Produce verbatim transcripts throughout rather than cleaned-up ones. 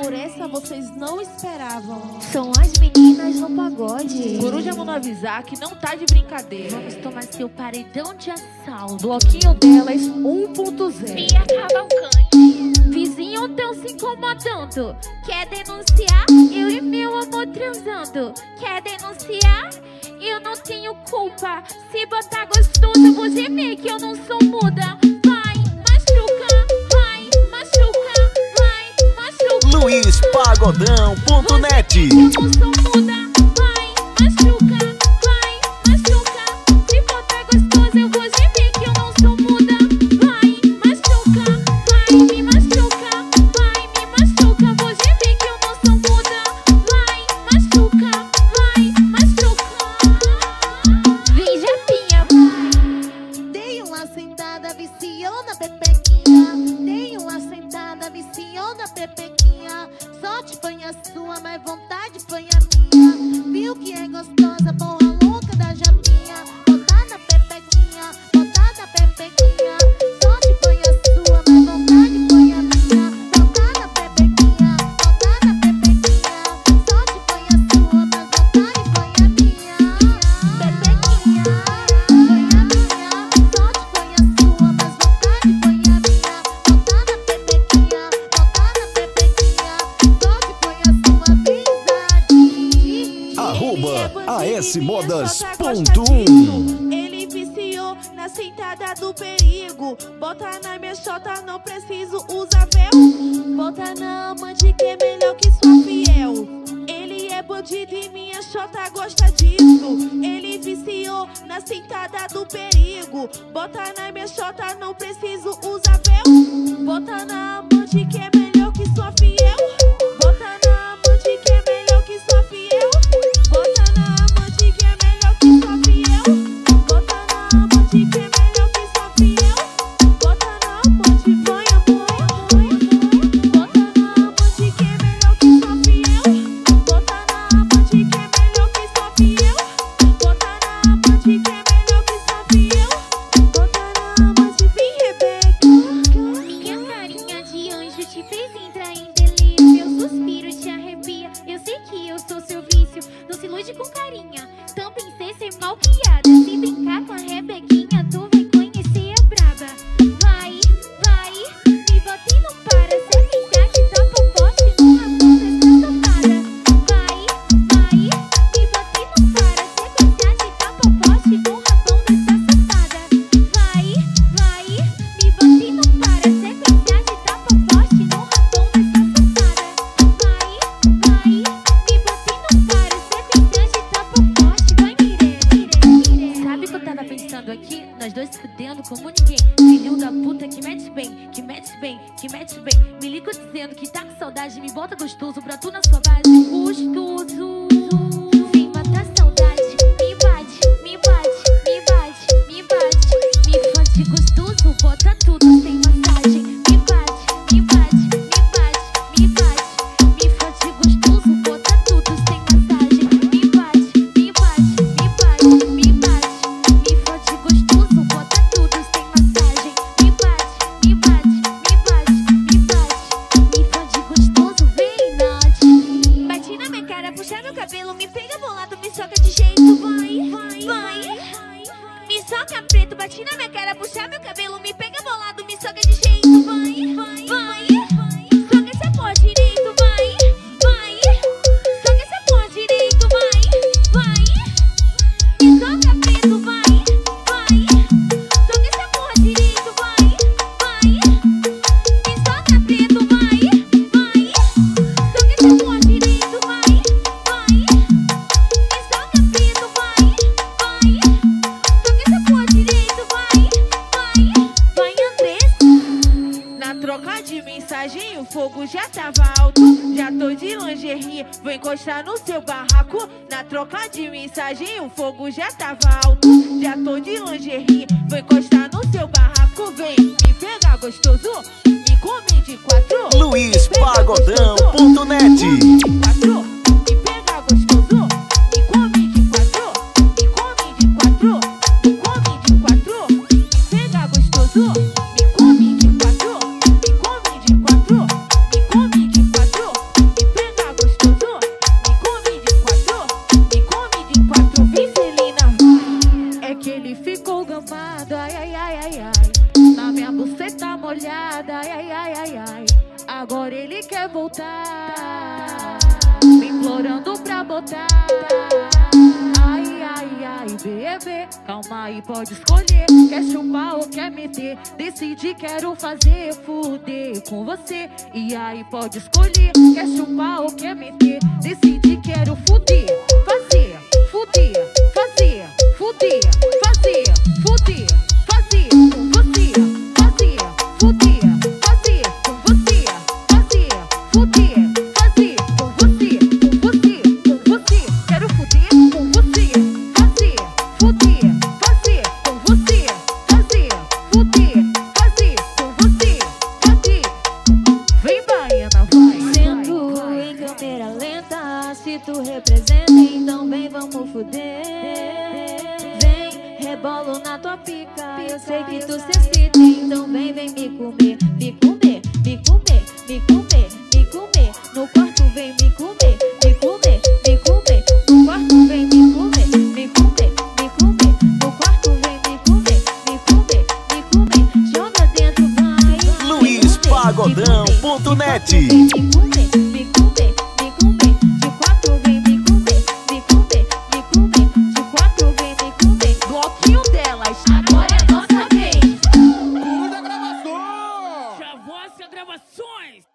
Por essa vocês não esperavam. São as meninas no pagode. Coruja mandou avisar que não tá de brincadeira. Vamos tomar seu paredão de assalto. Bloquinho delas um ponto zero. Bia Cavalcante. Vizinho tão se incomodando. Quer denunciar? Eu e meu amor transando. Quer denunciar? Eu não tenho culpa. Se botar gostoso, eu vou gemer que eu não sou muda. Vai, machuca, vai, machuca, vai, machuca. Luiz Pagodão ponto net. Eu não sou muda. Vai, machuca, vai, machuca. Se botar gostoso, eu vou gemer que eu não sou muda. Vai, machuca, vai, me machuca. Vai, me machuca. Vou gemer que eu não sou muda. Vai, machuca, vai, machuca. Vem, Japinha. Dei uma sentada, viciou na pepequinha. Dei uma sentada, viciou na pepequinha. Sorte foi a sua, mas vontade foi a minha. Viu que é gostosa, porra louca da Japinha. Botar na pepequinha, botar na pepequinha. Sorte foi a sua, mas vontade foi a minha. Botar na pepequinha, botar na pepequinha. Sorte foi a sua, mas vontade foi a minha. Pepequinha, foi a minha. Sorte foi a sua, mas vontade foi a minha. Botar na pepequinha, botar na pepequinha. Sorte foi a sua, amizade. Arroba A S Modas Só tá ponto gosta um. disso. Ele viciou na sentada do perigo. Bota na minha xota, não preciso usar véu. Bota na amante que é melhor que sua fiel. Ele é bandido e minha xota gosta disso. Ele viciou na sentada do perigo. Bota na minha xota, não preciso usar véu. Bota na amante que é melhor que sua fiel. Bota na amante que é melhor que sua fiel. Bota na amante que é melhor que sua fiel. Bota na amante que é melhor que sua fiel. Bota na amante, vai amor. Bota na amante que é melhor que sua fiel. Bota na amante que é melhor que sua fiel. Bota na amante que é melhor que sua fiel. Bota na amante, vem Rebeca. Minha carinha de anjo te fez entrar em delírio. Meu suspiro te arrepia. Eu sei que eu sou seu vício. Não se ilude com carinha. Também sei ser mal criada. Se brincar com a Rebequinha, tu vai conhecer a braba. Vai, vai, me bota e não para. Se brincar que topa o poste no rabão dessa safada. Vai, vai, me bota e não para. Se brincar que topa o poste no rabão dessa safada. Vai, vai, me bota e não para. Se brincar que topa o poste no rabão dessa safada. Vai, vai, me bota e não para. Se brincar que topa o poste, vai direto. Sabe o que eu tava pensando aqui? Nós dois se fudendo como ninguém. Filho da puta que mete bem, que mete bem, que mete bem. Me liga dizendo que tá com saudade. Me bota gostoso pra tu na sua base. Gostoso. Vem matar saudade. Me bate, me bate, me bate, me bate. Me fode gostoso, bota tudo sem massagem. Me bate, me bate, me bate, me bate. Me fode gostoso, bota tudo sem massagem. Me bate, me bate, me bate, me bate. Me fode gostoso, bota tudo sem massagem. Me bate, me bate, me bate, me bate. Me fode gostoso, vem note. Bate na minha cara, puxa meu cabelo, me pega bolado, me soca de jeito, vai, vai, vai. Me soca preto, bate na minha cara, puxa meu cabelo, me pega bolado, me soca de jeito, vai, vai, vai. Soca essa porra direito, vai, vai. Soca essa porra direito, vai, vai. Me soca preto, vai, vai. Soca essa porra direito, vai, vai. Me soca preto, vai, vai. Soca essa porra direito, vai, vai. Me soca preto, vai, vai. Soca essa porra direito, vai, vai. Vai, Andressa. Na troca de mensagem o fogo já tava alto. Já tô de lingerie, vou encostar no seu barraco. Na troca de mensagem o fogo já tava alto. Já tô de lingerie, vou encostar no seu barraco. Vem me pegar gostoso, me come de quatro. Luiz Pagodão ponto net. Quatro, me pega gostoso, me come de quatro. Me come de quatro, me come de quatro. Me pega gostoso, me come de quatro. Me come de quatro, me come de quatro. ai, ai, ai. Agora ele quer voltar, me implorando pra botar. Ai, ai, ai, bebê, calma aí, pode escolher. Quer chupar ou quer meter? Decide, quero fazer, fuder com você. E aí pode escolher. Quer chupar ou quer meter? Decide, quero fuder, fazer, fuder, fazer, fuder, fazer, fuder, fazer com você. Fazer, fuder, fazer com você. Fazer, fuder, fazer com você. Com você, com você. Quero fuder com você. Fazer, fuder, fazer com você. Fazer, fuder, fazer com você. Fazer. Vem, baiana, vai. Sento em câmera lenta, se tu representa, então vem, vamos fuder. Vem, rebolo na tua pica, eu sei que tu se excita, então vem, vem me comer. Me comer, me comer, me comer, me comer. No quarto vem me comer, me comer, me comer. No quarto vem me comer, me comer, me comer. No quarto vem me comer, me comer, me comer. Joga dentro, vai. Luiz Pagodão ponto net. Me comer, me comer, me comer. De quatro vem me comer, me comer, me comer. De quatro vem me comer. Bloquinho delas, Agora é nossa vez. Coruja Gravações! Chavosca Gravações.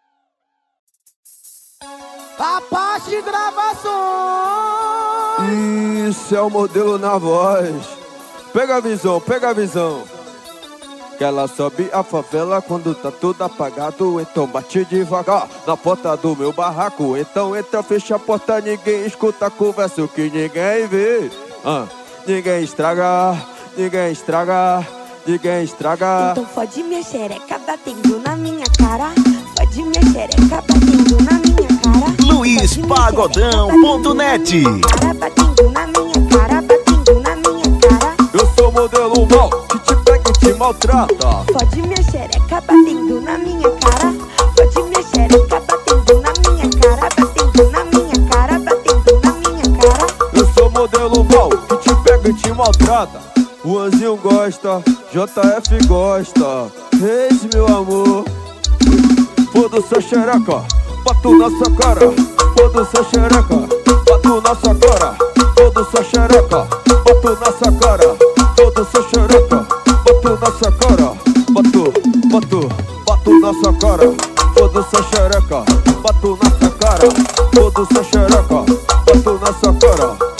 Apache Gravações! Isso é o modelo na voz. Pega a visão, pega a visão. Que ela sobe a favela quando tá tudo apagado. Então bate devagar na porta do meu barraco. Então entra, fecha a porta, ninguém escuta, conversa o que ninguém vê. ah, Ninguém estraga, ninguém estraga, ninguém estraga. Então fode minha xereca batendo na minha cara. Fode minha xereca batendo na minha cara. Luiz Pagodão ponto net. Cara batendo na minha cara, batendo na minha cara. Eu sou modelo mal, que te pega e te maltrata. Fode minha xereca batendo na minha cara. Fode minha xereca batendo na minha cara, batendo na minha cara, batendo na minha cara. Eu sou modelo mal, que te pega e te maltrata. O Anzinho gosta, J F gosta. Reis, meu amor. Foda sua xereca, bato na sua cara. Foda sua xereca, bato na sua cara. Foda sua xereca, bato na sua cara. Foda sua xereca, bato na sua cara. Bato, bato, bato na sua cara. Foda sua xereca, bato na sua cara. Foda sua xereca, bato na sua cara.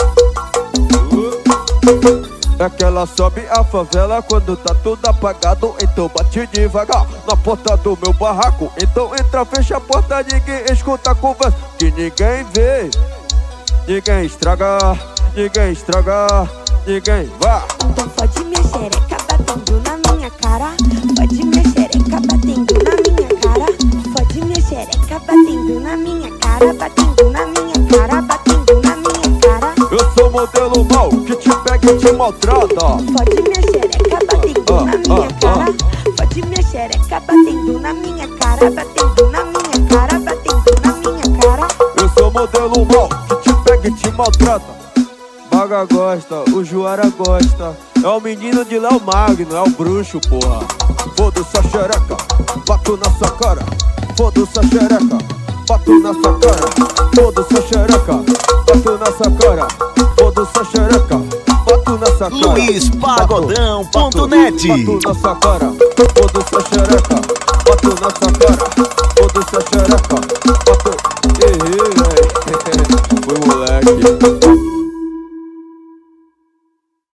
É que ela sobe a favela quando tá tudo apagado. Então bate devagar na porta do meu barraco. Então entra, fecha a porta, ninguém escuta a conversa que ninguém vê. Ninguém estraga, ninguém estraga, ninguém vá. Então fode minha xereca batendo na minha cara. Fode minha xereca batendo na minha cara. Fode minha xereca batendo na minha cara, batendo na minha cara, batendo na minha cara. Eu sou modelo mal, que te pega e te maltrata. Fode minha xereca batendo ah, na minha ah, cara. ah. Fode minha xereca batendo na minha cara, batendo na minha cara, batendo na minha cara. Eu sou modelo mal, que te pega e te maltrata. Baga gosta, o Juara gosta. É o menino de Léo Magno, é o bruxo, porra. Foda-se a xereca, bato na sua cara. Foda-se a xereca, bato na sua cara. Foda-se a xereca, bato na sua cara. Foda-se a xereca, bato na sua cara. Luiz Pagodão ponto net. Bato na sua cara. Foda-se a xereca, bato na sua cara. Foda-se a xereca, bato. Errei, velho. Foi moleque.